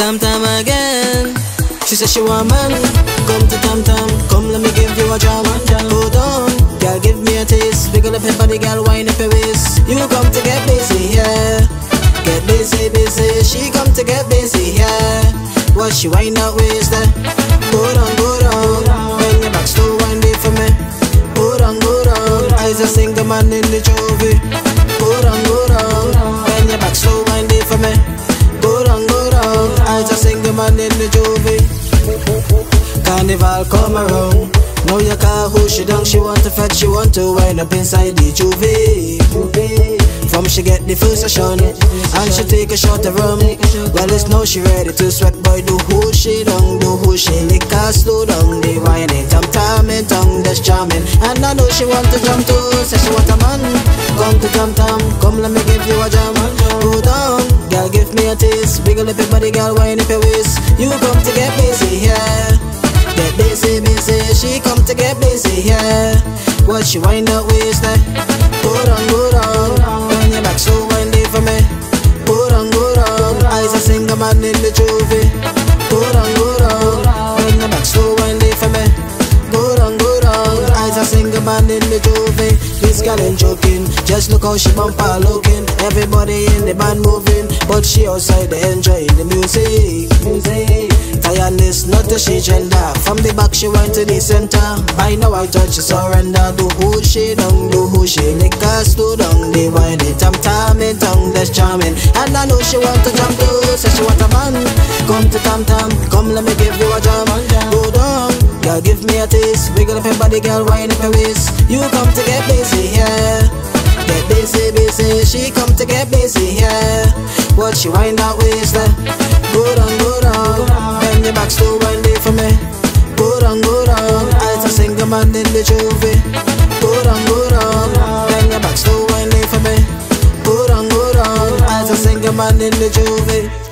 tam tam again. She said she want man. Come to tam tam, come let me give you a jam. Hold on, girl, give me a taste. Wiggle up your body, girl, wine up your waist. You come to get busy, yeah. Get busy, busy. She come to get busy, yeah. What she wind out waist, eh? Go down. When your back slow, wind it for me. Go down. Eyes a single man in the jovie. Go down. When your back slow, wind it for me. Go down. Eyes a single man in the jovie. Karnival come around. Now you can't hold she down. She want to fetch, she want to wind up inside the juvie. From she get the first session and she take a shot of rum. Well, it's now she ready to sweat, boy. Do who she down, do who she lick her slow down. The whining, tam and tongue, that's charming. And I know she want to jump too, say she want a man. Come to tam tam, come let me give you a jam. Go down, girl, give me a taste. Wiggle up your body, girl, wine up your waist. You come to get busy, yeah. Get busy, busy. She come to get busy, yeah. What she wind up waist, eh? Go down. When your back so windy for me. Go down. Eyes a single man in the juvie. Go down. When your back so windy for me. Go down. Eyes a single man in the juvie. This girl ain't joking. Just look how she bumper looking. Everybody in the band moving, but she outside they enjoying the music. Tiredness, not to she gender. From the back she went to the center. By now I thought she surrender. Do who she down, do who she lick her slow down. They wind it, tam and tongue, that's charming. And I know she want to jump too, say she want a man. Come to tam tam, come let me give you a jam. Go down, girl, give me a taste. Wiggle up your body, girl, wine up your waist. You come to get busy, yeah. Get busy, busy. She come to get busy, yeah. What she wind that waist, eh? Go down. Bend your back slow, wind it for me. Go down. Eyes a single man in the juvie. Go down. Bend your back slow, wind it for me. Go down. Eyes a single man in the juvie.